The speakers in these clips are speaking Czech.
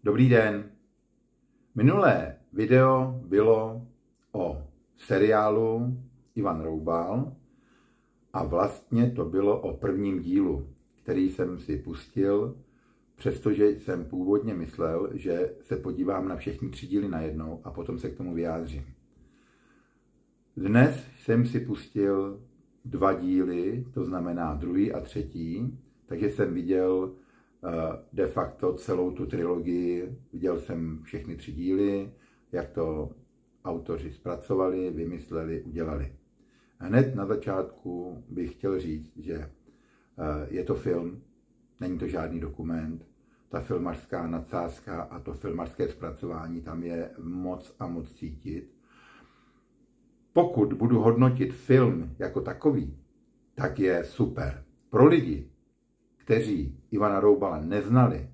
Dobrý den. Minulé video bylo o seriálu Ivan Roubal a vlastně to bylo o prvním dílu, který jsem si pustil, přestože jsem původně myslel, že se podívám na všechny 3 díly najednou a potom se k tomu vyjádřím. Dnes jsem si pustil 2 díly, to znamená 2. a 3., takže jsem viděl de facto celou tu trilogii, viděl jsem všechny 3 díly, jak to autoři zpracovali, vymysleli, udělali. Hned na začátku bych chtěl říct, že je to film, není to žádný dokument, ta filmařská nadsázka a to filmařské zpracování tam je moc a moc cítit. Pokud budu hodnotit film jako takový, tak je super. Pro lidi, kteří Ivana Roubala neznali,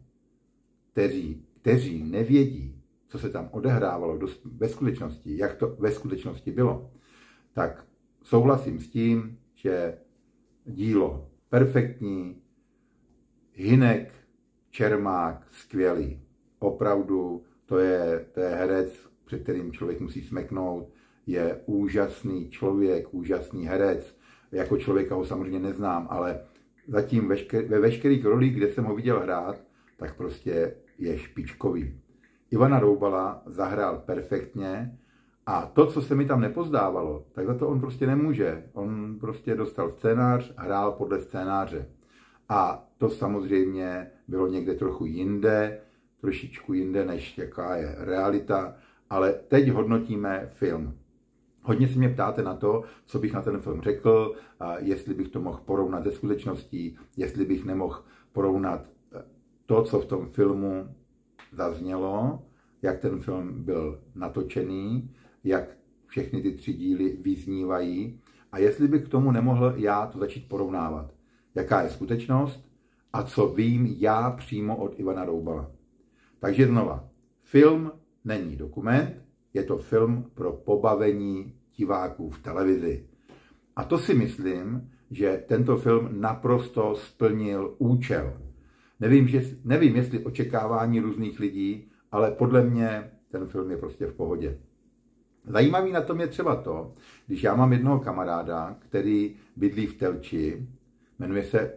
kteří nevědí, co se tam odehrávalo ve skutečnosti, jak to ve skutečnosti bylo, tak souhlasím s tím, že dílo perfektní, Hynek, Čermák, skvělý. Opravdu to je herec, před kterým člověk musí smeknout, je úžasný člověk, úžasný herec. Jako člověka ho samozřejmě neznám, ale zatím ve veškerých rolích, kde jsem ho viděl hrát, tak prostě je špičkový. Ivana Roubala zahrál perfektně a to, co se mi tam nepozdávalo, tak za to on prostě nemůže. On prostě dostal scénář, hrál podle scénáře. A to samozřejmě bylo někde trochu jinde, trošičku jinde, než jaká je realita, ale teď hodnotíme film. Hodně se mě ptáte na to, co bych na ten film řekl, jestli bych to mohl porovnat se skutečností, jestli bych nemohl porovnat to, co v tom filmu zaznělo, jak ten film byl natočený, jak všechny ty 3 díly vyznívají a jestli bych k tomu nemohl já to začít porovnávat. Jaká je skutečnost a co vím já přímo od Ivana Roubala. Takže znova, film není dokument, je to film pro pobavení diváků v televizi. A to si myslím, že tento film naprosto splnil účel. Nevím, jestli očekávání různých lidí, ale podle mě ten film je prostě v pohodě. Zajímavý na tom je třeba to, když já mám jednoho kamaráda, který bydlí v Telči, jmenuje se,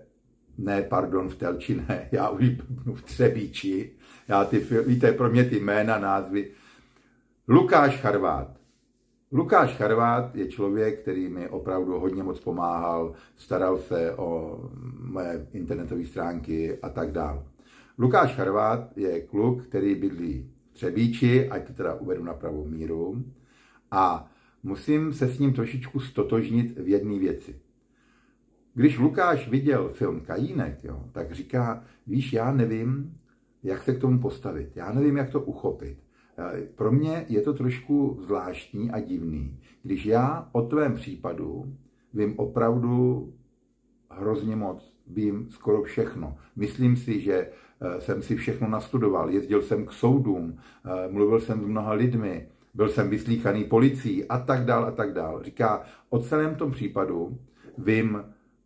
v Telči ne, já už v Třebíči, víte, pro mě ty jména, názvy, Lukáš Charvát. Lukáš Charvát je člověk, který mi opravdu hodně moc pomáhal, staral se o moje internetové stránky a tak dále. Lukáš Charvát je kluk, který bydlí v Třebíči, ať to teda uvedu na pravou míru, a musím se s ním trošičku stotožnit v jedné věci. Když Lukáš viděl film Kajínek, tak říká, víš, já nevím, jak se k tomu postavit, já nevím, jak to uchopit. Pro mě je to trošku zvláštní a divný, když já o tvém případu vím opravdu hrozně moc, vím skoro všechno. Myslím si, že jsem si všechno nastudoval, jezdil jsem k soudům, mluvil jsem s mnoha lidmi, byl jsem vyslýchaný policií a tak dál a tak dál. Říká, o celém tom případu vím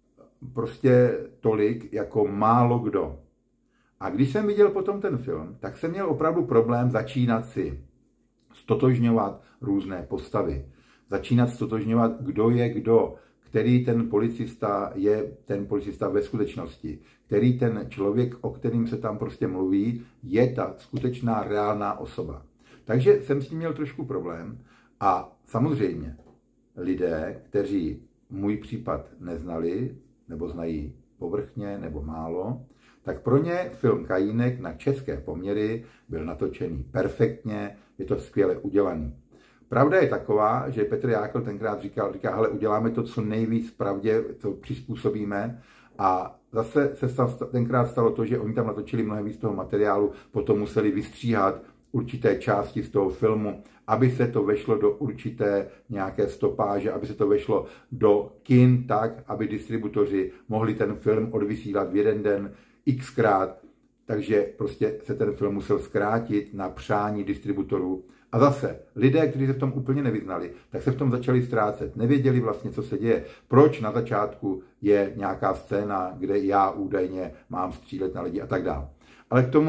prostě tolik, jako málo kdo. A když jsem viděl potom ten film, tak jsem měl opravdu problém začínat si stotožňovat různé postavy. Začínat stotožňovat, kdo je kdo, který ten policista je ten policista ve skutečnosti, který ten člověk, o kterým se tam prostě mluví, je ta skutečná reálná osoba. Takže jsem s tím měl trošku problém a samozřejmě lidé, kteří můj případ neznali, nebo znají povrchně, nebo málo, tak pro ně film Kajínek na české poměry byl natočený perfektně, je to skvěle udělaný. Pravda je taková, že Petr Jákl tenkrát říká, hele, uděláme to co nejvíc pravdě, co přizpůsobíme, a zase se tenkrát stalo to, že oni tam natočili mnohem víc toho materiálu, potom museli vystříhat určité části z toho filmu, aby se to vešlo do určité nějaké stopáže, aby se to vešlo do kin tak, aby distributoři mohli ten film odvysílat v jeden den xkrát, takže prostě se ten film musel zkrátit na přání distributorů. A zase, lidé, kteří se v tom úplně nevyznali, tak se v tom začali ztrácet. Nevěděli vlastně, co se děje. Proč na začátku je nějaká scéna, kde já údajně mám střílet na lidi a tak dále. Ale k tomu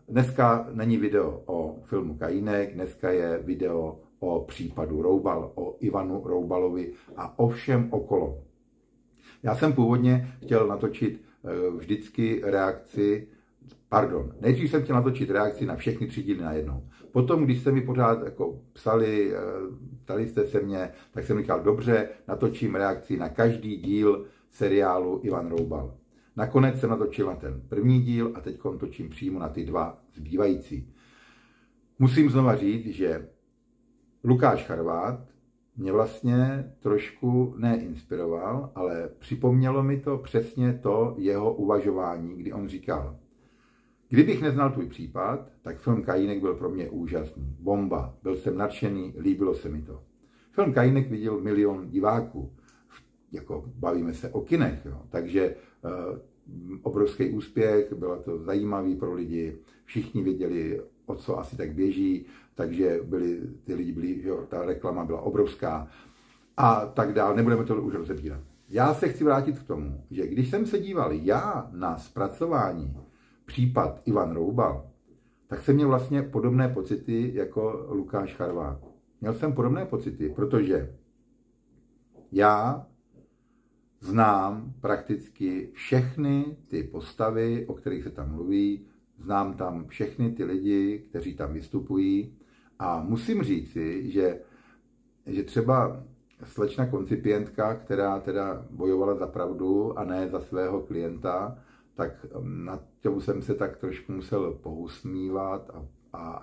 Dneska není video o filmu Kajínek, dneska je video o případu Roubal, o Ivanu Roubalovi a o všem okolo. Já jsem původně chtěl natočit vždycky nejdřív jsem chtěl natočit reakci na všechny 3 díly najednou. Potom, když jste mi pořád jako ptali jste se mě, tak jsem říkal, dobře, natočím reakci na každý díl seriálu Ivan Roubal. Nakonec jsem natočil na ten první díl a teď točím přímo na ty 2 zbývající. Musím znova říct, že Lukáš Charvát mě vlastně trošku neinspiroval, ale připomnělo mi to přesně to jeho uvažování, kdy on říkal, kdybych neznal tvůj případ, tak film Kajínek byl pro mě úžasný. Bomba. Byl jsem nadšený, líbilo se mi to. Film Kajínek viděl 1 milion diváků. Jako bavíme se o kinech, jo. Takže obrovský úspěch, bylo to zajímavý pro lidi, všichni věděli, o co asi tak běží, takže ty lidi byli, jo, ta reklama byla obrovská a tak dál, nebudeme to už rozebírat. Já se chci vrátit k tomu, že když jsem se díval já na zpracování případ Ivan Roubal, tak jsem měl vlastně podobné pocity jako Lukáš Charvát. Měl jsem podobné pocity, protože já znám prakticky všechny ty postavy, o kterých se tam mluví, znám tam všechny ty lidi, kteří tam vystupují a musím říci, že třeba slečna koncipientka, která teda bojovala za pravdu a ne za svého klienta, tak na tomu jsem se tak trošku musel pousmívat a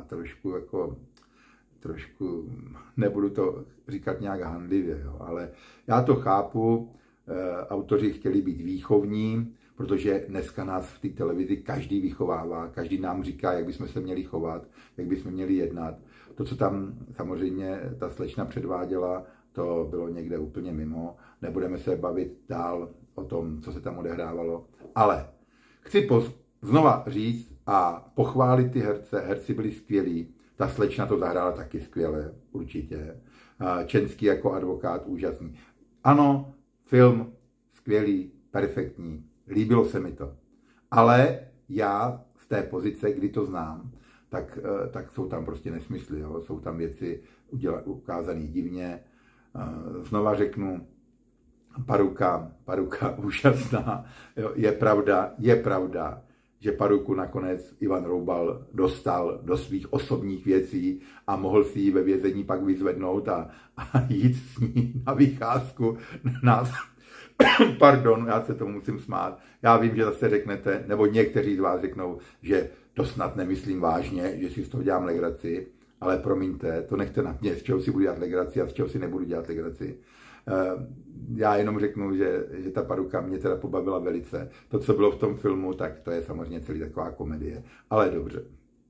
trošku, nebudu to říkat nějak handlivě, jo, ale já to chápu, autoři chtěli být výchovní, protože dneska nás v té televizi každý vychovává, každý nám říká, jak bychom se měli chovat, jak bychom měli jednat. To, co tam samozřejmě ta slečna předváděla, to bylo někde úplně mimo. Nebudeme se bavit dál o tom, co se tam odehrávalo. Ale chci znova říct a pochválit ty herce. Herci byli skvělí. Ta slečna to zahrála taky skvěle, určitě. Čenský jako advokát, úžasný. Ano, film skvělý, perfektní. Líbilo se mi to. Ale já z té pozice, kdy to znám, tak jsou tam prostě nesmysly. Jo? Jsou tam věci ukázané divně. Znova řeknu, paruka úžasná. Jo? Je pravda, že paruku nakonec Ivan Roubal dostal do svých osobních věcí a mohl si ji ve vězení pak vyzvednout a jít s ní na vycházku Pardon, já se tomu musím smát. Já vím, že zase řeknete, nebo někteří z vás řeknou, že to snad nemyslím vážně, že si z toho dělám legraci, ale promiňte, to nechte na mě, z čeho si budu dělat legraci a z čeho si nebudu dělat legraci. Já jenom řeknu, že ta paruka mě teda pobavila velice. To, co bylo v tom filmu, tak to je samozřejmě celý taková komedie, ale dobře.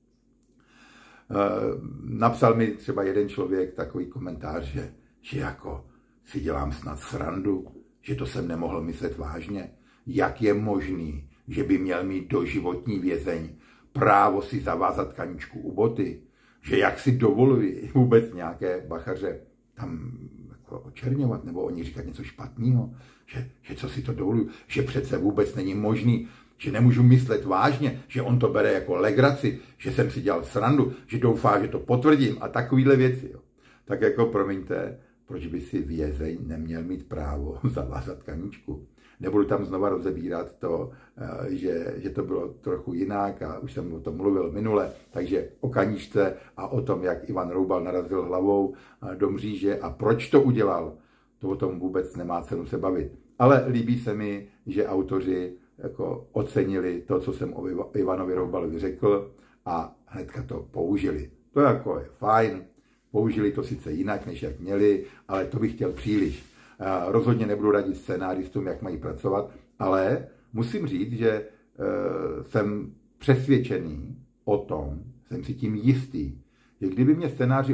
Napsal mi třeba jeden člověk takový komentář, že jako si dělám snad srandu, že to jsem nemohl myslet vážně. Jak je možný, že by měl mít doživotní vězeň právo si zavázat kaničku u boty? Že jak si dovolují vůbec nějaké bachaře tam jako očerňovat nebo o nich říkat něco špatného? Že co si to dovolují? Že přece vůbec není možný, že nemůžu myslet vážně, že on to bere jako legraci, že jsem si dělal srandu, že doufá, že to potvrdím a takovýhle věci. Jo. Tak jako promiňte, proč by si vězeň neměl mít právo zavázat kaničku? Nebudu tam znova rozebírat to, že to bylo trochu jinak a už jsem o tom mluvil minule, takže o kaničce a o tom, jak Ivan Roubal narazil hlavou do mříže a proč to udělal, to o tom vůbec nemá cenu se bavit. Ale líbí se mi, že autoři jako ocenili to, co jsem o Ivanovi Roubalovi řekl a hnedka to použili. To jako je fajn. Použili to sice jinak, než jak měli, ale to bych chtěl příliš. Rozhodně nebudu radit scénáristům, jak mají pracovat, ale musím říct, že jsem přesvědčený o tom, jsem si tím jistý, že kdyby mě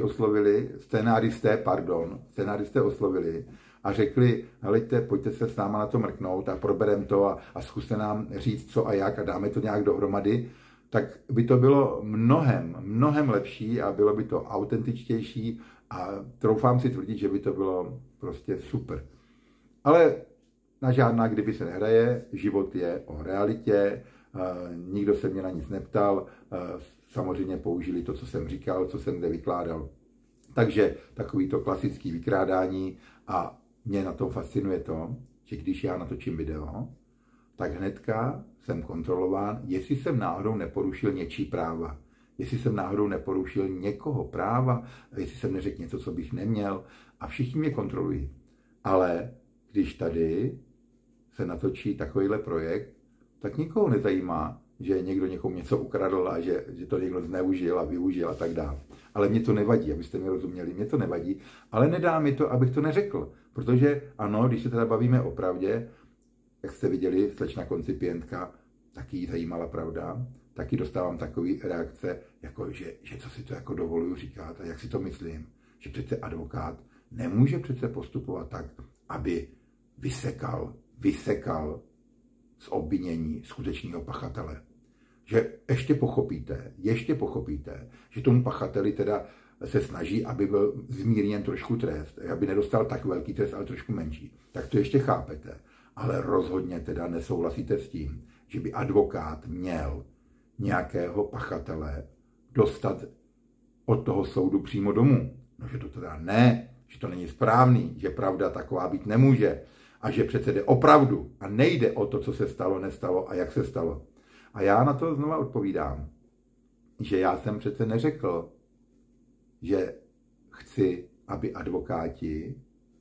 scénáristé oslovili a řekli, heleďte, pojďte se s náma na to mrknout a probereme to a zkuste nám říct co a jak a dáme to nějak dohromady, tak by to bylo mnohem lepší a bylo by to autentičtější a troufám si tvrdit, že by to bylo prostě super. Ale na žádná kdyby se nehraje, život je o realitě, nikdo se mě na nic neptal, samozřejmě použili to, co jsem říkal, co jsem zde vykládal. Takže takovýto klasický vykrádání a mě na tom fascinuje to, že když já natočím video, tak hnedka jsem kontrolován, jestli jsem náhodou neporušil něčí práva, jestli jsem náhodou neporušil někoho práva, jestli jsem neřekl něco, co bych neměl a všichni mě kontrolují. Ale když tady se natočí takovýhle projekt, tak nikoho nezajímá, že někdo někomu něco ukradl a že to někdo zneužil a využil a tak dále. Ale mě to nevadí, abyste mi rozuměli, mě to nevadí, ale nedá mi to, abych to neřekl. Protože ano, když se teda bavíme o pravdě, jak jste viděli, slečna koncipientka, taky jí zajímala pravda, taky dostávám takové reakce, jako že co si to jako dovoluju říkat a jak si to myslím, že přece advokát nemůže přece postupovat tak, aby vysekal z obvinění skutečného pachatele. Že ještě pochopíte, že tomu pachateli teda se snaží, aby byl zmírněn trošku trest, aby nedostal tak velký trest, ale trošku menší. Tak to ještě chápete. Ale rozhodně teda nesouhlasíte s tím, že by advokát měl nějakého pachatele dostat od toho soudu přímo domů. No, že to teda ne, že to není správný, že pravda taková být nemůže a že přece jde o pravdu a nejde o to, co se stalo, nestalo a jak se stalo. A já na to znova odpovídám, že já jsem přece neřekl, že chci, aby advokáti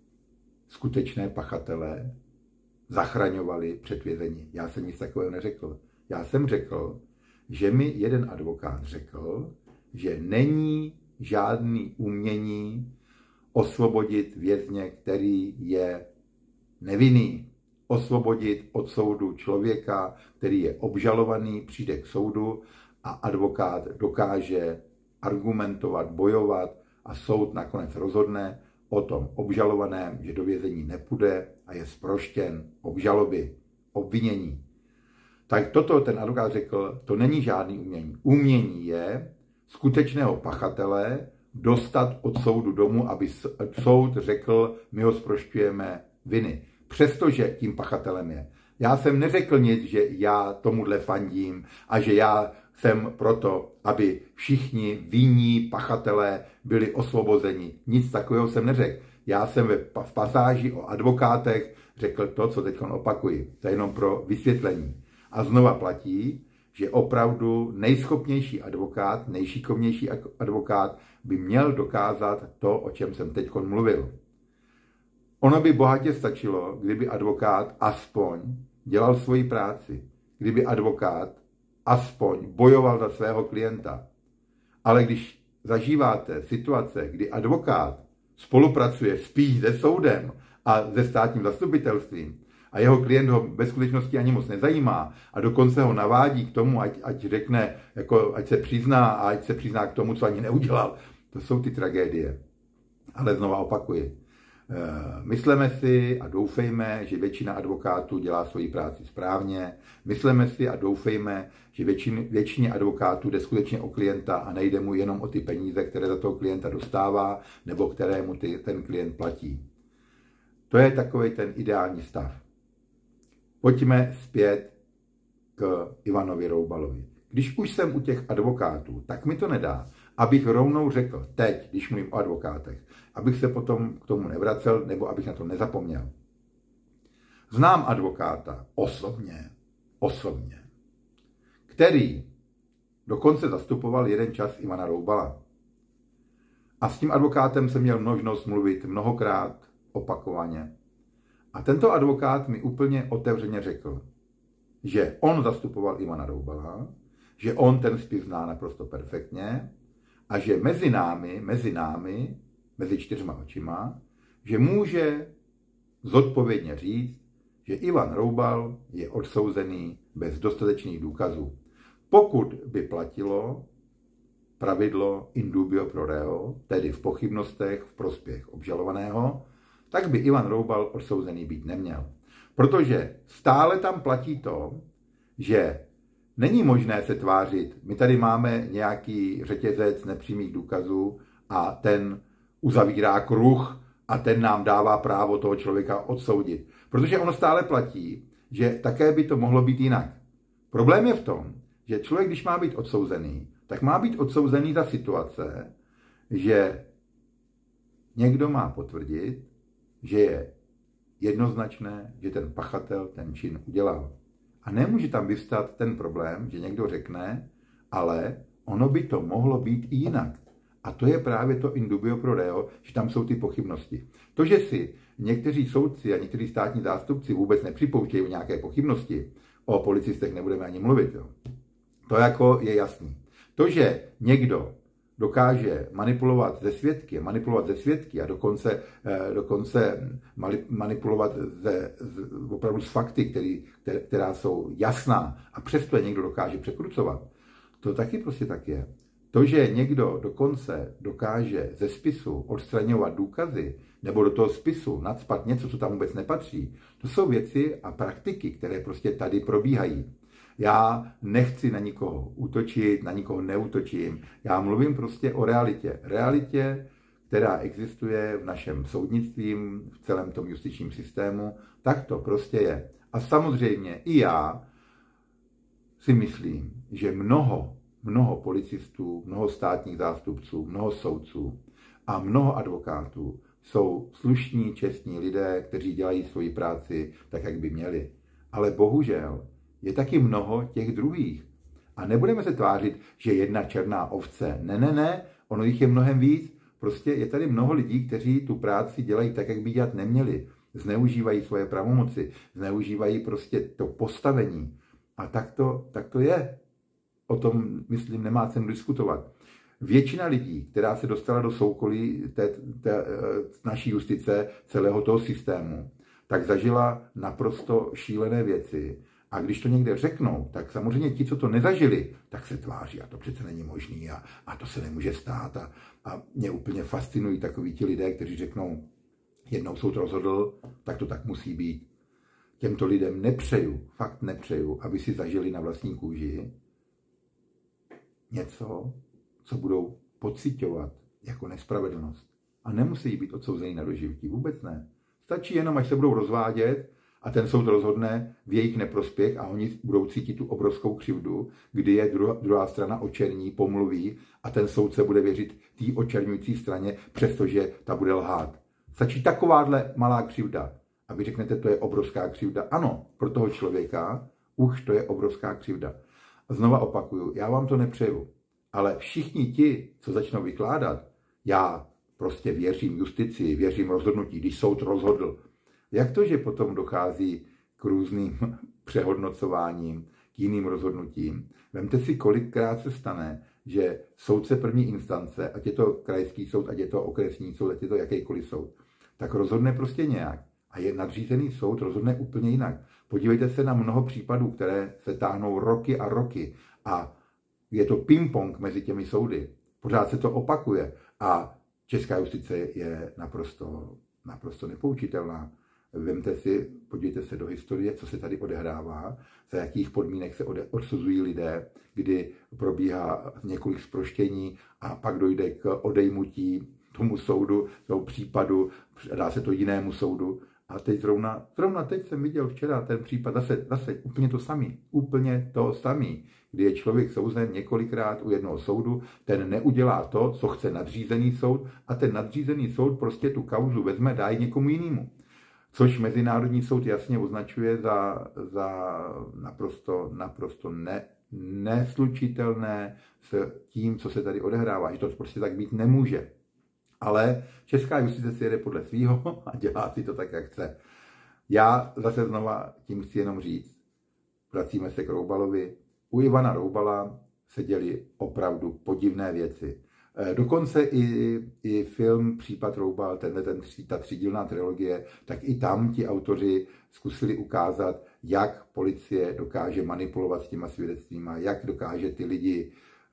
skutečné pachatele zachraňovali před vězení. Já jsem nic takového neřekl. Já jsem řekl, že mi jeden advokát řekl, že není žádný umění osvobodit vězně, který je nevinný. Osvobodit od soudu člověka, který je obžalovaný, přijde k soudu a advokát dokáže argumentovat, bojovat a soud nakonec rozhodne o tom obžalovaném, že do vězení nepůjde a je zproštěn obžaloby, obvinění. Tak toto ten advokát řekl, to není žádný umění. Umění je skutečného pachatele dostat od soudu domů, aby soud řekl, my ho zprošťujeme viny. Přestože tím pachatelem je. Já jsem neřekl nic, že já tomuhle fandím a že já jsem proto, aby všichni vinní pachatelé byli osvobozeni. Nic takového jsem neřekl. Já jsem v pasáži o advokátech řekl to, co teď opakuji. To je jenom pro vysvětlení. A znova platí, že opravdu nejschopnější advokát, nejšikovnější advokát by měl dokázat to, o čem jsem teď mluvil. Ono by bohatě stačilo, kdyby advokát aspoň dělal svoji práci, kdyby advokát aspoň bojoval za svého klienta. Ale když zažíváte situace, kdy advokát spolupracuje spíš se soudem a se státním zastupitelstvím a jeho klient ho ve skutečnosti ani moc nezajímá a dokonce ho navádí k tomu, ať řekne, jako, ať se přizná a ať se přizná k tomu, co ani neudělal, to jsou ty tragédie. Ale znova opakuji. Myslíme si a doufejme, že většina advokátů dělá svoji práci správně. Myslíme si a doufejme, že většině advokátů jde skutečně o klienta a nejde mu jenom o ty peníze, které za toho klienta dostává nebo které mu ten klient platí. To je takový ten ideální stav. Pojďme zpět k Ivanovi Roubalovi. Když už jsem u těch advokátů, tak mi to nedá, abych rovnou řekl teď, když mluvím o advokátech, abych se potom k tomu nevracel nebo abych na to nezapomněl. Znám advokáta osobně, který dokonce zastupoval jeden čas Ivana Roubala. A s tím advokátem jsem měl možnost mluvit mnohokrát, opakovaně. A tento advokát mi úplně otevřeně řekl, že on zastupoval Ivana Roubala, že on ten spis zná naprosto perfektně a že mezi námi, mezi čtyřma očima, že může zodpovědně říct, že Ivan Roubal je odsouzený bez dostatečných důkazů. Pokud by platilo pravidlo in dubio pro reo, tedy v pochybnostech v prospěch obžalovaného, tak by Ivan Roubal odsouzený být neměl. Protože stále tam platí to, že není možné se tvářit. My tady máme nějaký řetězec nepřímých důkazů a ten uzavírá kruh a ten nám dává právo toho člověka odsoudit. Protože ono stále platí, že také by to mohlo být jinak. Problém je v tom, že člověk, když má být odsouzený, tak má být odsouzený za situace, že někdo má potvrdit, že je jednoznačné, že ten pachatel ten čin udělal. A nemůže tam vyvstat ten problém, že někdo řekne, ale ono by to mohlo být i jinak. A to je právě to in dubio pro reo, že tam jsou ty pochybnosti. To, že si někteří soudci a někteří státní zástupci vůbec nepřipouštějí nějaké pochybnosti, o policistech nebudeme ani mluvit. Jo. To jako je jasný. To, že někdo dokáže manipulovat ze svědky a dokonce manipulovat opravdu s fakty, která jsou jasná a přesto je někdo dokáže překrucovat, to taky prostě tak je. To, že někdo dokonce dokáže ze spisu odstraňovat důkazy nebo do toho spisu nacpat něco, co tam vůbec nepatří, to jsou věci a praktiky, které prostě tady probíhají. Já nechci na nikoho útočit, na nikoho neútočím. Já mluvím prostě o realitě. Realitě, která existuje v našem soudnictví, v celém tom justičním systému. Tak to prostě je. A samozřejmě i já si myslím, že mnoho policistů, mnoho státních zástupců, mnoho soudců a mnoho advokátů jsou slušní, čestní lidé, kteří dělají svoji práci tak, jak by měli. Ale bohužel je taky mnoho těch druhých. A nebudeme se tvářit, že jedna černá ovce. Ne, ono jich je mnohem víc. Prostě je tady mnoho lidí, kteří tu práci dělají tak, jak by dělat neměli. Zneužívají svoje pravomoci, zneužívají prostě to postavení. A tak to je. O tom, myslím, nemá cenu diskutovat. Většina lidí, která se dostala do soukolí naší justice, celého toho systému, tak zažila naprosto šílené věci. A když to někde řeknou, tak samozřejmě ti, co to nezažili, tak se tváří a to přece není možný a to se nemůže stát. A mě úplně fascinují takoví ti lidé, kteří řeknou, jednou soud rozhodl, tak to tak musí být. Těmto lidem fakt nepřeju, aby si zažili na vlastní kůži něco, co budou pociťovat jako nespravedlnost. A nemusí být odsouzení na doživotí, vůbec ne. Stačí jenom, až se budou rozvádět a ten soud rozhodne v jejich neprospěch a oni budou cítit tu obrovskou křivdu, kdy je druhá strana očerní, pomluví a ten soudce bude věřit té očerňující straně, přestože ta bude lhát. Stačí takováhle malá křivda, aby řeknete, to je obrovská křivda. Ano, pro toho člověka už to je obrovská křivda. A znova opakuju, já vám to nepřeju, ale všichni ti, co začnou vykládat, já prostě věřím justici, věřím rozhodnutí, když soud rozhodl. Jak to, že potom dochází k různým přehodnocováním, k jiným rozhodnutím? Vemte si, kolikrát se stane, že soudce první instance, ať je to krajský soud, ať je to okresní soud, ať je to jakýkoliv soud, tak rozhodne prostě nějak. A je nadřízený soud rozhodne úplně jinak. Podívejte se na mnoho případů, které se táhnou roky a roky. A je to ping-pong mezi těmi soudy. Pořád se to opakuje. A česká justice je naprosto nepoučitelná. Vemte si, podívejte se do historie, co se tady odehrává, za jakých podmínek se odsuzují lidé, kdy probíhá několik zproštění a pak dojde k odejmutí tomu soudu, toho případu, dá se to jinému soudu. A teď zrovna teď jsem viděl včera ten případ, zase úplně to samý, kdy je člověk souzen několikrát u jednoho soudu, ten neudělá to, co chce nadřízený soud a ten nadřízený soud prostě tu kauzu vezme, dá ji někomu jinému. Což Mezinárodní soud jasně označuje za naprosto neslučitelné s tím, co se tady odehrává, že to prostě tak být nemůže. Ale česká justice si jede podle svýho a dělá si to tak, jak chce. Já zase znova tím chci jenom říct, vracíme se k Roubalovi. U Ivana Roubala se děly opravdu podivné věci. Dokonce i film Případ Roubal, ta třídílná trilogie, tak i tam ti autoři zkusili ukázat, jak policie dokáže manipulovat s těma svědectvíma, jak dokáže ty lidi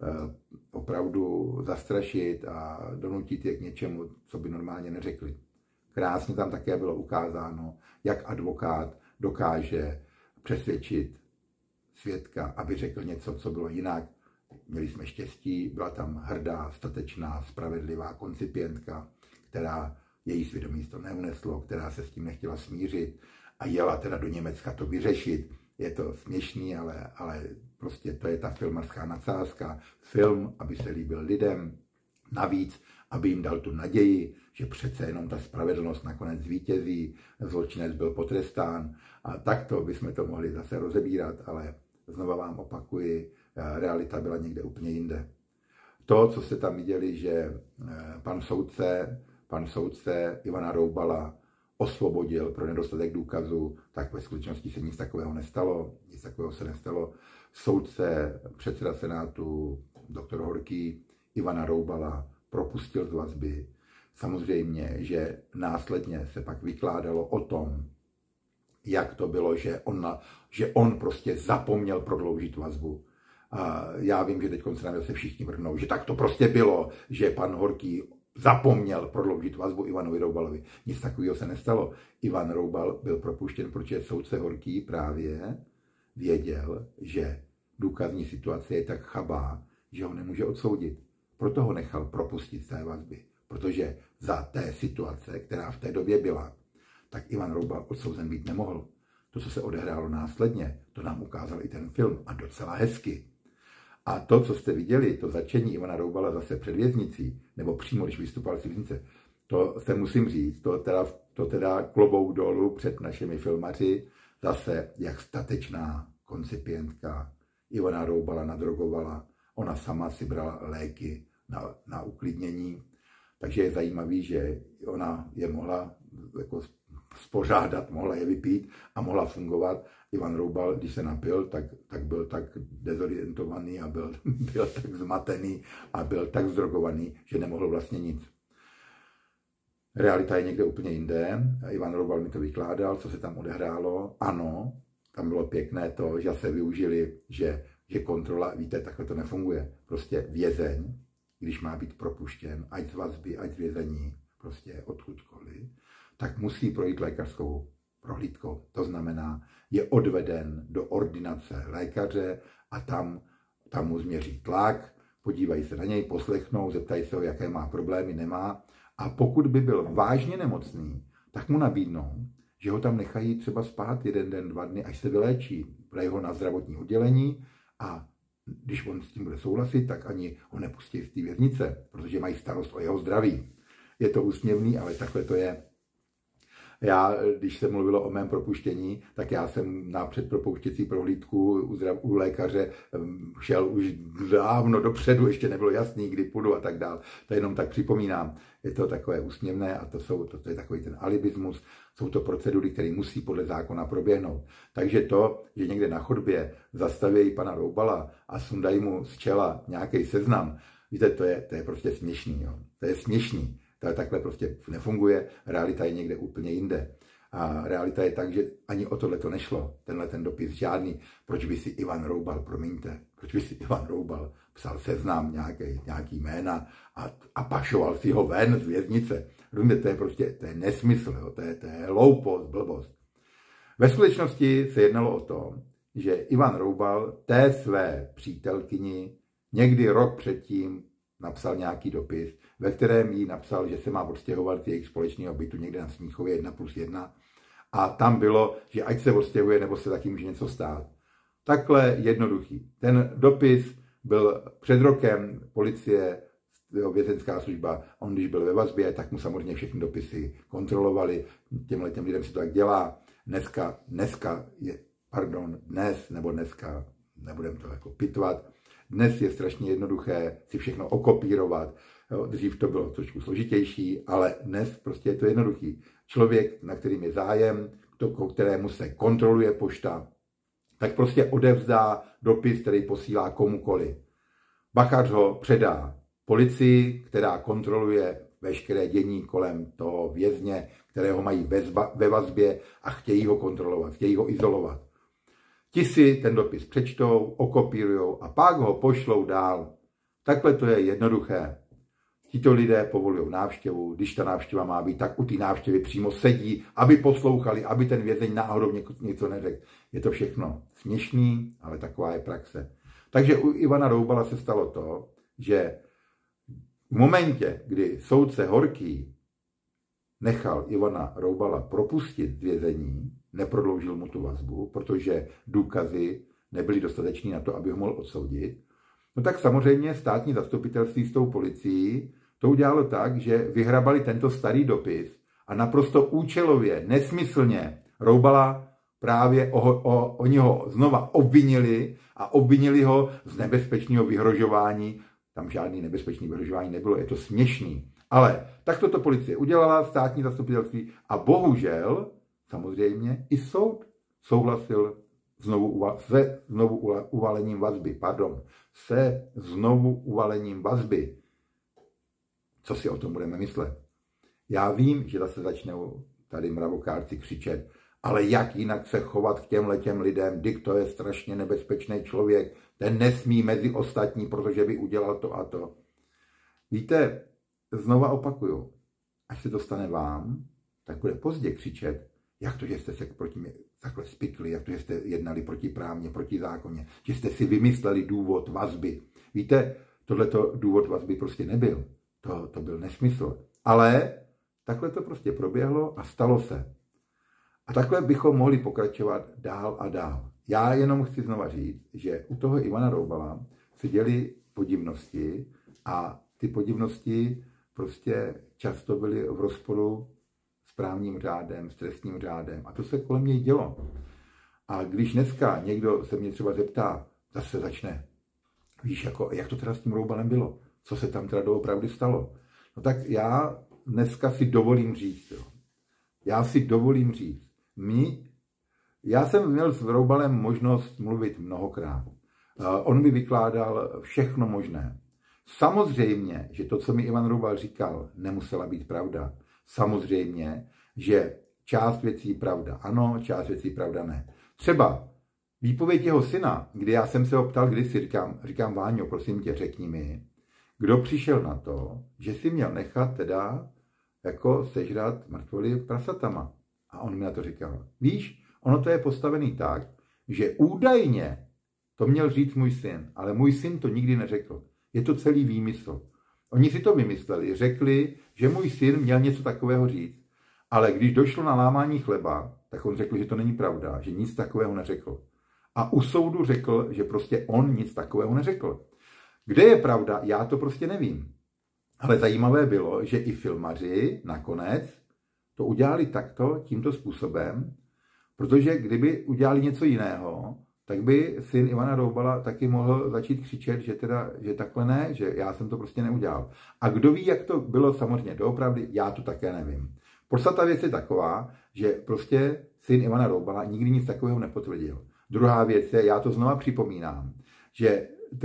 opravdu zastrašit a donutit je k něčemu, co by normálně neřekli. Krásně tam také bylo ukázáno, jak advokát dokáže přesvědčit svědka, aby řekl něco, co bylo jinak. Měli jsme štěstí, byla tam hrdá, statečná, spravedlivá koncipientka, která její svědomí to neuneslo, která se s tím nechtěla smířit a jela teda do Německa to vyřešit. je to směšný, ale prostě to je ta filmařská nadsázka. Film, aby se líbil lidem, navíc, aby jim dal tu naději, že přece jenom ta spravedlnost nakonec zvítězí, zločinec byl potrestán a takto bychom to mohli zase rozebírat, ale znova vám opakuji, realita byla někde úplně jinde. To, co jste tam viděli, že pan soudce Ivana Roubala osvobodil pro nedostatek důkazů, tak ve skutečnosti se nic takového nestalo. Nic takového se nestalo. Soudce, předseda Senátu, doktor Horký, Ivana Roubala propustil z vazby. Samozřejmě, že následně se pak vykládalo o tom, jak to bylo, že on prostě zapomněl prodloužit vazbu. A já vím, že teď se nám zase všichni vrhnou, že tak to prostě bylo, že pan Horký zapomněl prodloužit vazbu Ivanovi Roubalovi. Nic takového se nestalo. Ivan Roubal byl propuštěn, protože soudce Horký právě věděl, že důkazní situace je tak chabá, že ho nemůže odsoudit. Proto ho nechal propustit z té vazby. Protože za té situace, která v té době byla, tak Ivan Roubal odsouzen být nemohl. To, co se odehrálo následně, to nám ukázal i ten film a docela hezky. A to, co jste viděli, to začení Ivana Roubala zase před věznicí, nebo přímo, když vystupoval z věznice, to se musím říct, to teda klobouk dolů před našimi filmaři, zase jak statečná koncipientka Ivana Roubala nadrogovala, ona sama si brala léky na uklidnění, takže je zajímavý, že ona je mohla jako spořádat, mohla je vypít a mohla fungovat. Ivan Roubal, když se napil, tak byl tak dezorientovaný a byl tak zmatený a byl tak zdrogovaný, že nemohl vlastně nic. Realita je někde úplně jinde. Ivan Roubal mi to vykládal, co se tam odehrálo. Ano, tam bylo pěkné to, že se využili, že kontrola, víte, takhle to nefunguje. Prostě vězeň, když má být propuštěn, ať z vazby, ať z vězení, prostě odkudkoliv, tak musí projít lékařskou prohlídkou. To znamená, je odveden do ordinace lékaře a tam mu změří tlak, podívají se na něj, poslechnou, zeptají se ho, jaké má problémy, nemá. A pokud by byl vážně nemocný, tak mu nabídnou, že ho tam nechají třeba spát 1 den, 2 dny, až se vyléčí. Dají ho na zdravotní oddělení a když on s tím bude souhlasit, tak ani ho nepustí z té věznice, protože mají starost o jeho zdraví. Je to úsměvný, ale takhle to je. Já, když se mluvilo o mém propuštění, tak já jsem na předpropouštěcí prohlídku u lékaře šel už dávno dopředu, ještě nebylo jasný, kdy půjdu a tak dál. To jenom tak připomínám. Je to takové úsměvné a to je takový ten alibismus. Jsou to procedury, které musí podle zákona proběhnout. Takže to, že někde na chodbě zastaví pana Roubala a sundají mu z čela nějaký seznam, víte, to je prostě směšný. Jo. To je směšný. To takhle prostě nefunguje, realita je někde úplně jinde. A realita je tak, že ani o tohle to nešlo, ten dopis žádný. Proč by si Ivan Roubal, promiňte, proč by si Ivan Roubal psal seznam nějaký jména a pašoval si ho ven z věznice. Rozumíte, to je nesmysl, jo? To je hloupost, blbost. Ve skutečnosti se jednalo o to, že Ivan Roubal té své přítelkyni někdy rok předtím napsal nějaký dopis, ve kterém jí napsal, že se má odstěhovat z jejich společného bytu někde na Smíchově 1+1 a tam bylo, že ať se odstěhuje, nebo se taky může něco stát. Takhle jednoduchý. Ten dopis byl před rokem, policie, vězenská služba, on když byl ve vazbě, tak mu samozřejmě všechny dopisy kontrolovali, těmhletěm lidem se to tak dělá. Dnes, nebudem to jako pitvat, dnes je strašně jednoduché si všechno okopírovat. Jo, dřív to bylo trošku složitější, ale dnes prostě je to jednoduchý. Člověk, na kterým je zájem, kterému se kontroluje pošta, tak prostě odevzdá dopis, který posílá komukoli. Bachař ho předá policii, která kontroluje veškeré dění kolem toho vězně, kterého mají ve vazbě a chtějí ho kontrolovat, chtějí ho izolovat. Ti si ten dopis přečtou, okopírujou a pak ho pošlou dál. Takhle to je jednoduché. Tito lidé povolují návštěvu, když ta návštěva má být, tak u té návštěvy přímo sedí, aby poslouchali, aby ten vězeň náhodou něco neřekl. Je to všechno směšný, ale taková je praxe. Takže u Ivana Roubala se stalo to, že v momentě, kdy soudce Horký nechal Ivana Roubala propustit z vězení, neprodloužil mu tu vazbu, protože důkazy nebyly dostatečné na to, aby ho mohl odsoudit, no tak samozřejmě státní zastupitelství s tou policií to udělalo tak, že vyhrabali tento starý dopis a naprosto účelově, nesmyslně Roubala právě oni ho znova obvinili a obvinili ho z nebezpečného vyhrožování. Tam žádný nebezpečný vyhrožování nebylo, je to směšný. Ale tak toto policie udělala, státní zastupitelství a bohužel samozřejmě i soud souhlasil se znovu uvalením vazby. Co si o tom budeme myslet? Já vím, že zase začnou tady mravokárci křičet, ale jak jinak se chovat k těm lidem, Dick to je strašně nebezpečný člověk, ten nesmí mezi ostatní, protože by udělal to a to. Víte, znova opakuju, až se to stane vám, tak bude pozdě křičet, jak to, že jste se proti mě takhle spikli, jak to, že jste jednali protiprávně, protizákonně, že jste si vymysleli důvod vazby. Víte, tohleto důvod vazby prostě nebyl. To byl nesmysl. Ale takhle to prostě proběhlo a stalo se. A takhle bychom mohli pokračovat dál a dál. Já jenom chci znova říct, že u toho Ivana Roubala se děly podivnosti a ty podivnosti prostě často byly v rozporu s právním řádem, s trestním řádem. A to se kolem něj dělo. A když dneska někdo se mě třeba zeptá, zase začne, víš, jako, jak to teda s tím Roubalem bylo? Co se tam teda doopravdy stalo? No tak já dneska si dovolím říct. Jo. Já si dovolím říct. Já jsem měl s Roubalem možnost mluvit mnohokrát. On mi vykládal všechno možné. Samozřejmě, že to, co mi Ivan Roubal říkal, nemusela být pravda. Samozřejmě, že část věcí pravda ano, část věcí pravda ne. Třeba výpověď jeho syna, kdy já jsem se ho ptal, kdysi říkám Váňo, prosím tě, řekni mi, kdo přišel na to, že si měl nechat teda jako sežrat mrtvoly prasatama. A on mi na to říkal, víš, ono to je postavený tak, že údajně to měl říct můj syn, ale můj syn to nikdy neřekl. Je to celý výmysl. Oni si to vymysleli, řekli, že můj syn měl něco takového říct, ale když došlo na lámání chleba, tak on řekl, že to není pravda, že nic takového neřekl. A u soudu řekl, že prostě on nic takového neřekl. Kde je pravda, já to prostě nevím. Ale zajímavé bylo, že i filmaři nakonec to udělali takto, tímto způsobem, protože kdyby udělali něco jiného, tak by syn Ivana Roubala taky mohl začít křičet, že takhle ne, že já jsem to prostě neudělal. A kdo ví, jak to bylo samozřejmě doopravdy, já to také nevím. Podstata věc je taková, že prostě syn Ivana Roubala nikdy nic takového nepotvrdil. Druhá věc je, já to znova připomínám, že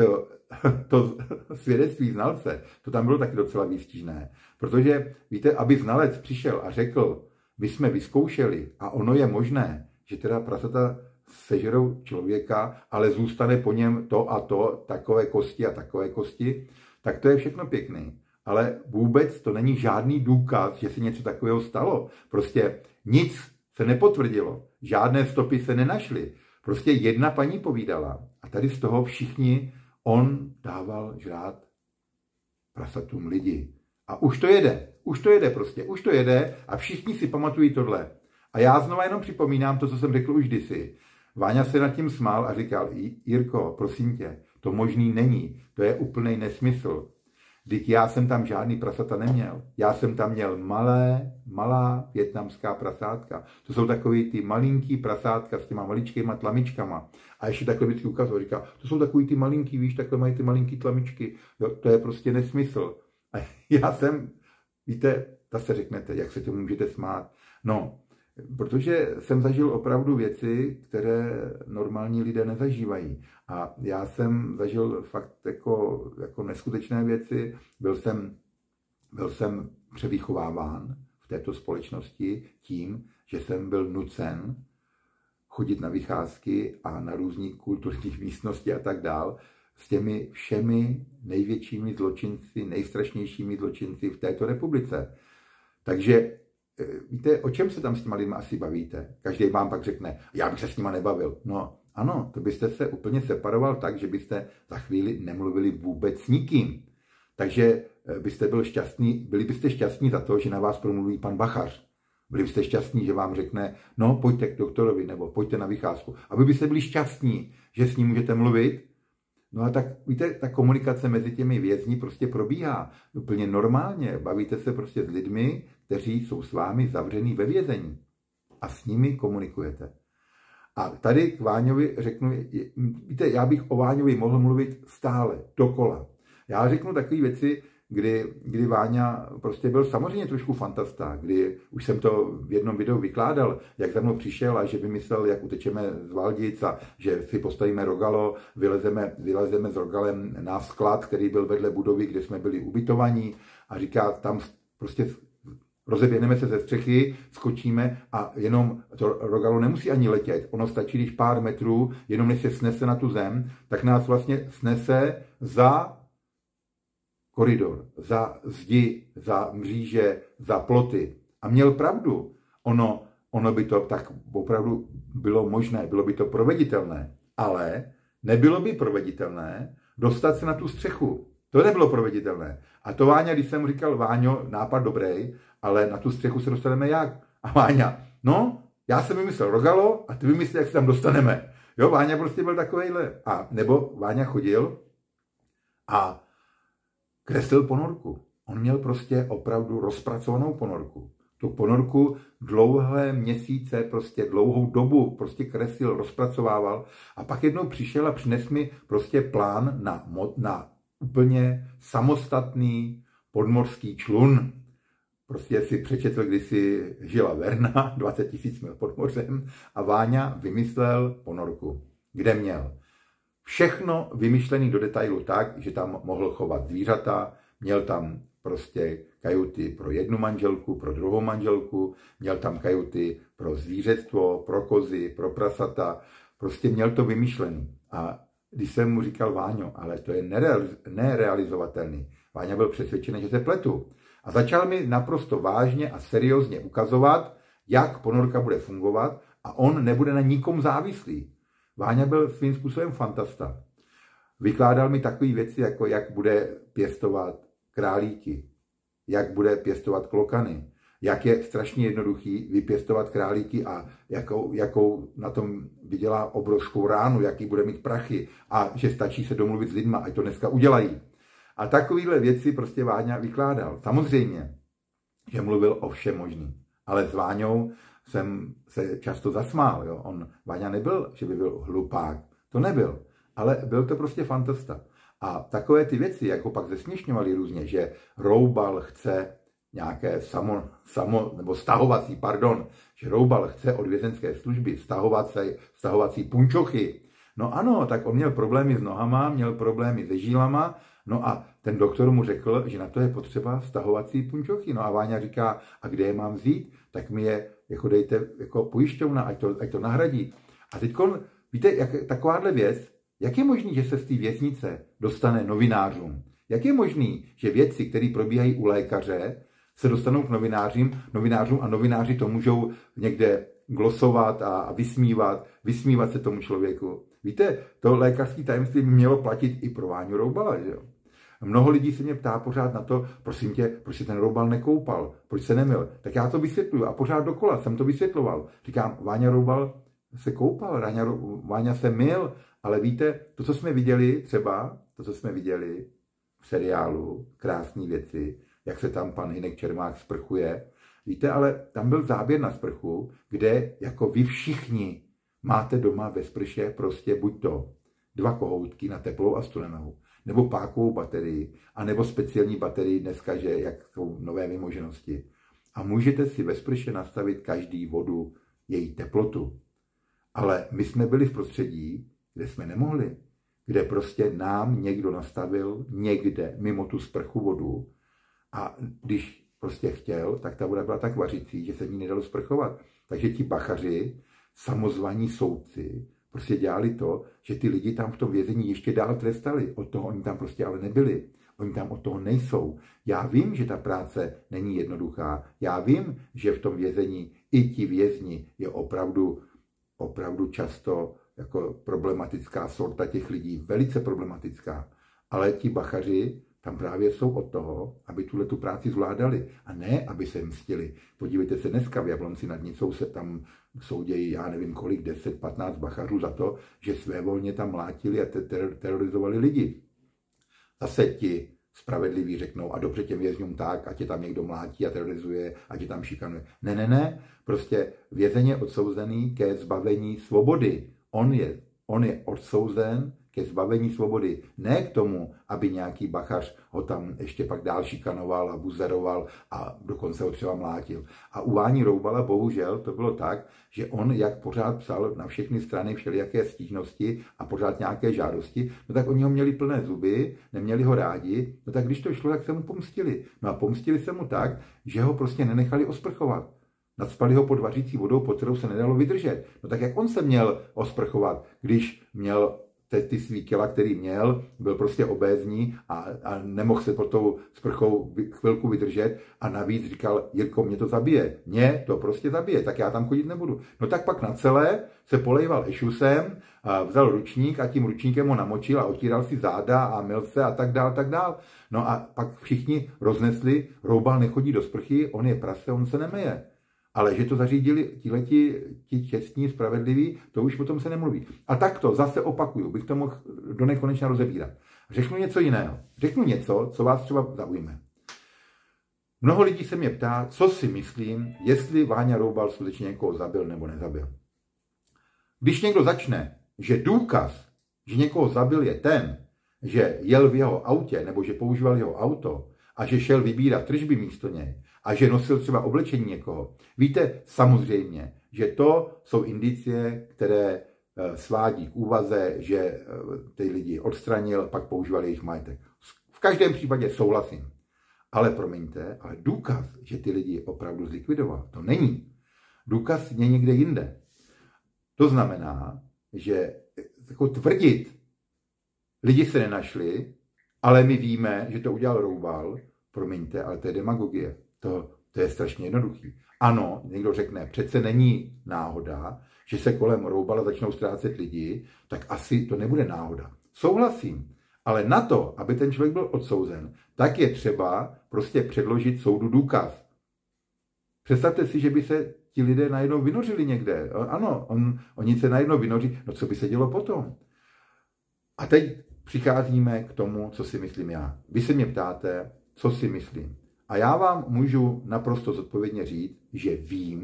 to svědectví znalce, to tam bylo taky docela výstižné. Protože, víte, aby znalec přišel a řekl, my jsme vyzkoušeli a ono je možné, že teda prasata sežerou člověka, ale zůstane po něm to a to, takové kosti a takové kosti, tak to je všechno pěkný. Ale vůbec to není žádný důkaz, že se něco takového stalo. Prostě nic se nepotvrdilo, žádné stopy se nenašly. Prostě jedna paní povídala a tady z toho všichni on dával žrát prasatům lidi. A už to jede a všichni si pamatují tohle. A já znova jenom připomínám to, co jsem řekl už kdysi. Váňa se nad tím smál a říkal, Jirko, prosím tě, to možný není, to je úplný nesmysl. Vždyť já jsem tam žádný prasata neměl. Já jsem tam měl malá vietnamská prasátka. To jsou takový ty malinký prasátka s těma maličkýma tlamičkama. A ještě takhle vždycky ukazoval, říká, to jsou takový ty malinký, víš, takhle mají ty malinký tlamičky. Jo, to je prostě nesmysl. A já jsem, víte, zase řeknete, jak se tomu můžete smát. No, protože jsem zažil opravdu věci, které normální lidé nezažívají. A já jsem zažil fakt jako neskutečné věci. Byl jsem převychováván v této společnosti tím, že jsem byl nucen chodit na vycházky a na různý kulturních místnosti a tak dál s těmi všemi největšími zločinci, nejstrašnějšími zločinci v této republice. Takže víte, o čem se tam s těma lidmi asi bavíte? Každý vám pak řekne, já bych se s nima nebavil. No ano, to byste se úplně separoval tak, že byste za chvíli nemluvili vůbec s nikým. Takže byli byste šťastní za to, že na vás promluví pan Bachař. Byli byste šťastní, že vám řekne, no pojďte k doktorovi, nebo pojďte na vycházku. A vy byste byli šťastní, že s ním můžete mluvit. No a tak, víte, ta komunikace mezi těmi vězni prostě probíhá úplně normálně. Bavíte se prostě s lidmi, kteří jsou s vámi zavřený ve vězení. A s nimi komunikujete. A tady k Váňovi řeknu, víte, já bych o Váňovi mohl mluvit stále, dokola. Já řeknu takové věci, kdy Váňa prostě byl samozřejmě trošku fantasta, kdy už jsem to v jednom videu vykládal, jak za mnou přišel a že vymyslel, jak utečeme z Valdic a že si postavíme rogalo, vylezeme s rogalem na sklad, který byl vedle budovy, kde jsme byli ubytovaní a říká, tam prostě rozeběhneme se ze střechy, skočíme a jenom to rogalo nemusí ani letět. Ono stačí, když pár metrů, jenom než se snese na tu zem, tak nás vlastně snese za koridor, za zdi, za mříže, za ploty. A měl pravdu. Ono by to tak opravdu bylo možné, bylo by to proveditelné. Ale nebylo by proveditelné dostat se na tu střechu. To nebylo proveditelné. A to Váňa, když jsem mu říkal, Váňo, nápad dobrý, ale na tu střechu se dostaneme jak? A Váňa, no, já jsem vymyslel rogalo a ty vymyslel, jak se tam dostaneme. Jo, Váňa prostě byl takovejhle. A nebo Váňa chodil a kreslil ponorku. On měl prostě opravdu rozpracovanou ponorku. Tu ponorku dlouhé měsíce, prostě dlouhou dobu prostě kreslil, rozpracovával a pak jednou přišel a přines mi prostě plán na úplně samostatný podmořský člun. Prostě si přečetl, když si žila Verna, 20 000 mil pod mořem a Váňa vymyslel ponorku, kde měl všechno vymyšlený do detailu tak, že tam mohl chovat zvířata, měl tam prostě kajuty pro jednu manželku, pro druhou manželku, měl tam kajuty pro zvířectvo, pro kozy, pro prasata, prostě měl to vymyšlený. A když jsem mu říkal, Váňo, ale to je nerealizovatelný, Váňa byl přesvědčený, že se pletu. A začal mi naprosto vážně a seriózně ukazovat, jak ponorka bude fungovat a on nebude na nikom závislý. Váňa byl svým způsobem fantasta. Vykládal mi takové věci, jako jak bude pěstovat králíky, jak bude pěstovat klokany, jak je strašně jednoduchý vypěstovat králíky a jakou na tom vydělá obrovskou ránu, jaký bude mít prachy a že stačí se domluvit s lidma, ať to dneska udělají. A takovéhle věci prostě Váňa vykládal. Samozřejmě, že mluvil o všem možným, ale s Váňou jsem se často zasmál. Jo? Váňa nebyl, že by byl hlupák, to nebyl, ale byl to prostě fantasta. A takové ty věci, jako pak zesměšňovali různě, že Roubal chce nějaké že Roubal chce od vězenské služby stahovací punčochy. No ano, tak on měl problémy s nohama, měl problémy se žílama, no a ten doktor mu řekl, že na to je potřeba stahovací punčochy. No a Váňa říká, a kde je mám vzít? Tak mi je jako dejte jako pojišťovna, ať to nahradí. A teď, víte, takováhle věc, jak je možný, že se z té věznice dostane novinářům? Jak je možný, že věci, které probíhají u lékaře, se dostanou k novinářům a novináři to můžou někde glosovat a vysmívat se tomu člověku? Víte, to lékařské tajemství by mělo platit i pro Váňu Roubala, že jo? Mnoho lidí se mě ptá pořád na to, prosím tě, proč se ten Roubal nekoupal, proč se nemyl. Tak já to vysvětluju a pořád dokola jsem to vysvětloval. Říkám, Váňa Roubal se koupal, Váňa se myl, ale víte, to, co jsme viděli v seriálu, krásné věci, jak se tam pan Hynek Čermák sprchuje, víte, ale tam byl záběr na sprchu, kde jako vy všichni máte doma ve sprše prostě buď to 2 kohoutky na teplou a studenou, nebo pákovou baterii, anebo speciální baterii dneska, že jak jsou nové vymoženosti. A můžete si ve sprše nastavit každý vodu, její teplotu. Ale my jsme byli v prostředí, kde jsme nemohli, kde prostě nám někdo nastavil někde mimo tu sprchu vodu a když prostě chtěl, tak ta voda byla tak vařící, že se ní nedalo sprchovat. Takže ti bachaři, samozvaní soudci, prostě dělali to, že ty lidi tam v tom vězení ještě dál trestali. Od toho oni tam prostě ale nebyli. Oni tam od toho nejsou. Já vím, že ta práce není jednoduchá. Já vím, že v tom vězení i ti vězni je opravdu často jako problematická sorta těch lidí, velice problematická. Ale ti bachaři tam právě jsou od toho, aby tu práci zvládali a ne, aby se mstili. Podívejte se dneska v Jablonci nad Nicou se tam soudějí, já nevím kolik, 10-15 bachařů za to, že svévolně tam mlátili a terorizovali lidi. Zase ti spravedliví řeknou a dobře těm vězňům tak, ať je tam někdo mlátí a terorizuje, ať je tam šikanuje. Ne, prostě vězeň je odsouzený ke zbavení svobody. On je odsouzen ke zbavení svobody. Ne k tomu, aby nějaký bachař ho tam ještě pak dál šikanoval a buzeroval a dokonce ho třeba mlátil. A u Váni Roubala bohužel to bylo tak, že on, jak pořád psal na všechny strany všelijaké stížnosti a pořád nějaké žádosti, no tak oni ho měli plné zuby, neměli ho rádi, no tak když to šlo, tak se mu pomstili. No a pomstili se mu tak, že ho prostě nenechali osprchovat. Nacpali ho pod vařící vodou, pod kterou se nedalo vydržet. No tak jak on se měl osprchovat, když měl ty svý kila, který měl, byl prostě obézní a nemohl se pod tou sprchou chvilku vydržet a navíc říkal, Jirko, mě to zabije. Mě to prostě zabije, tak já tam chodit nebudu. No tak pak na celé se polejval ešusem, a vzal ručník a tím ručníkem ho namočil a otíral si záda a myl se a tak dál, tak dál. No a pak všichni roznesli, Roubal nechodí do sprchy, on je prase, on se nemeje. Ale že to zařídili ti čestní, spravedliví, to už potom se nemluví. A tak to zase opakuju, bych to mohl do nekonečna rozebírat. Řeknu něco jiného. Řeknu něco, co vás třeba zaujme. Mnoho lidí se mě ptá, co si myslím, jestli Váňa Roubal skutečně někoho zabil nebo nezabil. Když někdo začne, že důkaz, že někoho zabil, je ten, že jel v jeho autě nebo že používal jeho auto a že šel vybírat tržby místo něj, a že nosil třeba oblečení někoho. Víte, samozřejmě, že to jsou indicie, které svádí k úvaze, že ty lidi odstranil, pak používal jejich majetek. V každém případě souhlasím. Ale promiňte, ale důkaz, že ty lidi opravdu zlikvidoval, to není. Důkaz je někde jinde. To znamená, že jako tvrdit, lidi se nenašli, ale my víme, že to udělal Roubal, promiňte, ale to je demagogie. To je strašně jednoduchý. Ano, někdo řekne, přece není náhoda, že se kolem Roubala začnou ztrácet lidi, tak asi to nebude náhoda. Souhlasím, ale na to, aby ten člověk byl odsouzen, tak je třeba prostě předložit soudu důkaz. Představte si, že by se ti lidé najednou vynořili někde. Ano, oni se najednou vynoří. No co by se dělo potom? A teď přicházíme k tomu, co si myslím já. Vy se mě ptáte, co si myslím. A já vám můžu naprosto zodpovědně říct, že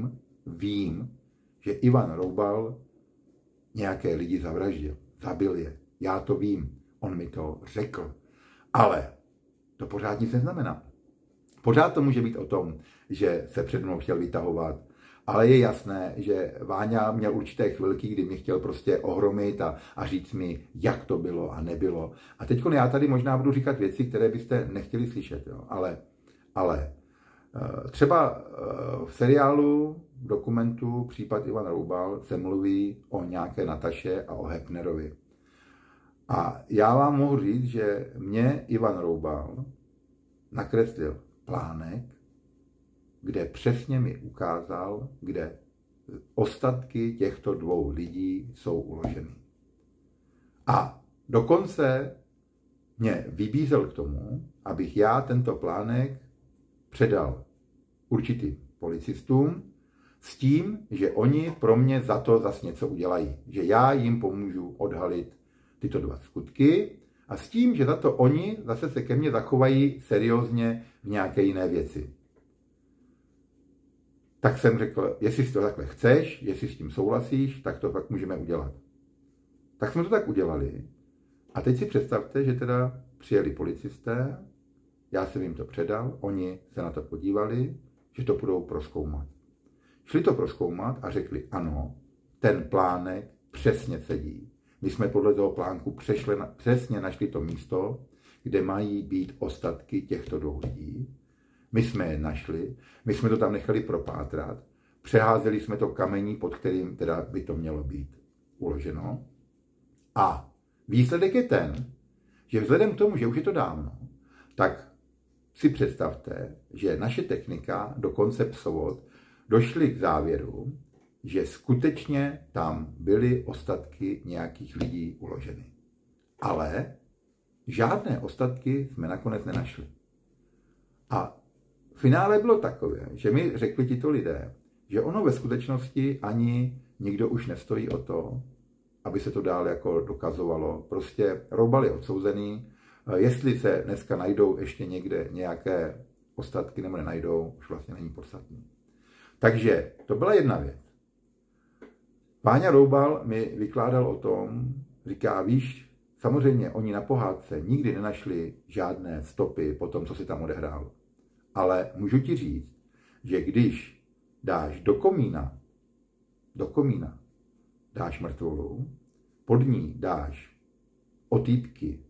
vím, že Ivan Roubal nějaké lidi zavraždil, zabil je. Já to vím, on mi to řekl. Ale to pořád nic neznamená. Pořád to může být o tom, že se před mnou chtěl vytahovat, ale je jasné, že Váňa měl určité chvilky, kdy mě chtěl prostě ohromit a říct mi, jak to bylo a nebylo. A teď já tady možná budu říkat věci, které byste nechtěli slyšet, jo? Ale třeba v seriálu, v dokumentu Případ Ivan Roubal se mluví o nějaké Nataše a o Hepnerovi. A já vám mohu říct, že mě Ivan Roubal nakreslil plánek, kde přesně mi ukázal, kde ostatky těchto dvou lidí jsou uloženy. A dokonce mě vybízel k tomu, abych já tento plánek předal určitým policistům s tím, že oni pro mě za to zas něco udělají. Že já jim pomůžu odhalit tyto dva skutky a s tím, že za to oni zase se ke mně zachovají seriózně v nějaké jiné věci. Tak jsem řekl, jestli si to takhle chceš, jestli s tím souhlasíš, tak to pak můžeme udělat. Tak jsme to tak udělali. A teď si představte, že teda přijeli policisté, já jsem jim to předal, oni se na to podívali, že to budou prozkoumat. Šli to prozkoumat a řekli, ano, ten plánek přesně sedí. My jsme podle toho plánku přesně našli to místo, kde mají být ostatky těchto dvou lidí. My jsme je našli, my jsme to tam nechali propátrat, přeházeli jsme to kamení, pod kterým teda by to mělo být uloženo. A výsledek je ten, že vzhledem k tomu, že už je to dávno, tak si představte, že naše technika, dokonce psovod, došli k závěru, že skutečně tam byly ostatky nějakých lidí uloženy. Ale žádné ostatky jsme nakonec nenašli. A finále bylo takové, že mi řekli tito lidé, že ono ve skutečnosti ani nikdo už nestojí o to, aby se to dál jako dokazovalo. Prostě Roubal je odsouzený. Jestli se dneska najdou ještě někde nějaké ostatky nebo nenajdou, už vlastně není podstatný. Takže to byla jedna věc. Váňa Roubal mi vykládal o tom, říká, víš, samozřejmě oni na pohádce nikdy nenašli žádné stopy po tom, co se tam odehrálo. Ale můžu ti říct, že když dáš do komína dáš mrtvolu, pod ní dáš otýpky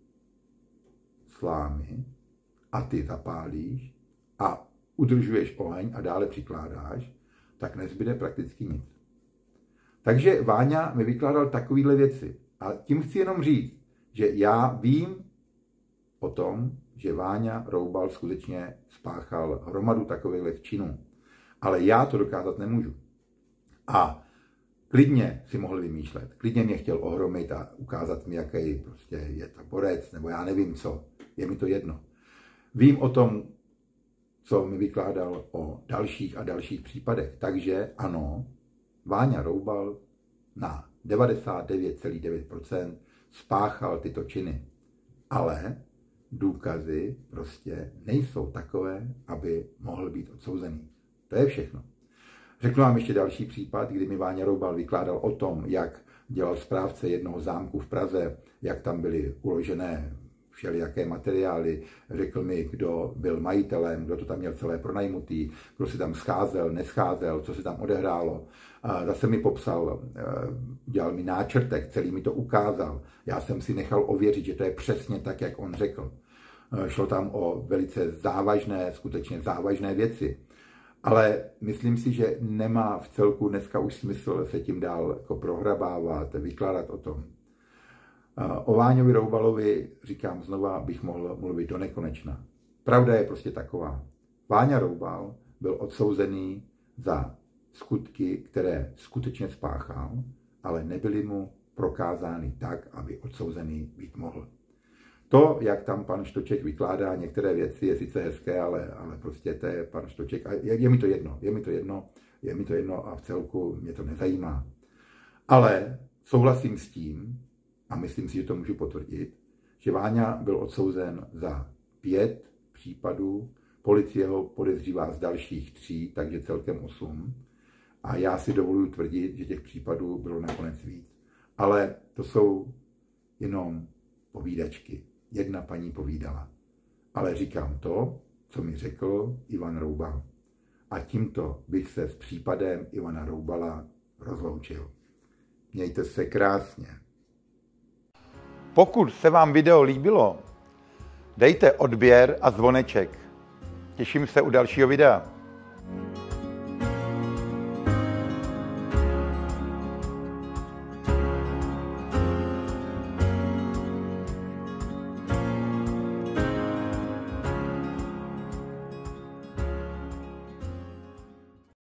slámy a ty zapálíš a udržuješ oheň a dále přikládáš, tak nezbyde prakticky nic. Takže Váňa mi vykládal takovéhle věci. A tím chci jenom říct, že já vím o tom, že Váňa Roubal skutečně spáchal hromadu takových činů. Ale já to dokázat nemůžu. A klidně si mohl vymýšlet. Klidně mě chtěl ohromit a ukázat mi, jaký prostě je to borec, nebo já nevím co. Je mi to jedno. Vím o tom, co mi vykládal o dalších a dalších případech. Takže ano, Váňa Roubal na 99,9% spáchal tyto činy. Ale důkazy prostě nejsou takové, aby mohl být odsouzený. To je všechno. Řeknu vám ještě další případ, kdy mi Váňa Roubal vykládal o tom, jak dělal správce jednoho zámku v Praze, jak tam byly uložené všelijaké materiály, řekl mi, kdo byl majitelem, kdo to tam měl celé pronajmutý, kdo si tam scházel, nescházel, co se tam odehrálo. A zase mi popsal, dělal mi náčrtek, celý mi to ukázal. Já jsem si nechal ověřit, že to je přesně tak, jak on řekl. Šlo tam o velice závažné, skutečně závažné věci. Ale myslím si, že nemá v celku dneska už smysl se tím dál jako prohrabávat, vykládat o tom. O Váňovi Roubalovi, říkám znova, bych mohl mluvit do nekonečna. Pravda je prostě taková. Váňa Roubal byl odsouzený za skutky, které skutečně spáchal, ale nebyly mu prokázány tak, aby odsouzený být mohl. To, jak tam pan Štoček vykládá některé věci, je sice hezké, ale prostě to je pan Štoček. A je mi to jedno a v celku mě to nezajímá. Ale souhlasím s tím, a myslím si, že to můžu potvrdit, že Váňa byl odsouzen za 5 případů, policie ho podezřívá z dalších 3, takže celkem 8. A já si dovoluji tvrdit, že těch případů bylo nakonec víc. Ale to jsou jenom povídačky. Jedna paní povídala. Ale říkám to, co mi řekl Ivan Roubal. A tímto bych se s případem Ivana Roubala rozloučil. Mějte se krásně. Pokud se vám video líbilo, dejte odběr a zvoneček. Těším se u dalšího videa.